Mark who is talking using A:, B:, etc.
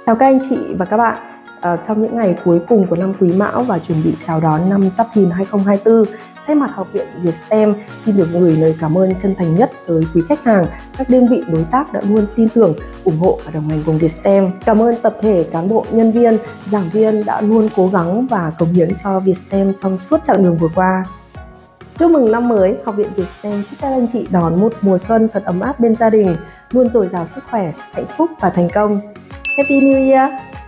A: Chào các anh chị và các bạn. Trong những ngày cuối cùng của năm Quý Mão và chuẩn bị chào đón năm Giáp Thìn 2024, thay mặt Học viện Vietstem xin được gửi lời cảm ơn chân thành nhất tới quý khách hàng, các đơn vị đối tác đã luôn tin tưởng, ủng hộ và đồng hành cùng Vietstem. Cảm ơn tập thể cán bộ, nhân viên, giảng viên đã luôn cố gắng và cống hiến cho Vietstem trong suốt chặng đường vừa qua. Chúc mừng năm mới, Học viện Vietstem chúc các anh chị đón một mùa xuân thật ấm áp bên gia đình, luôn dồi dào sức khỏe, hạnh phúc và thành công. Happy New Year!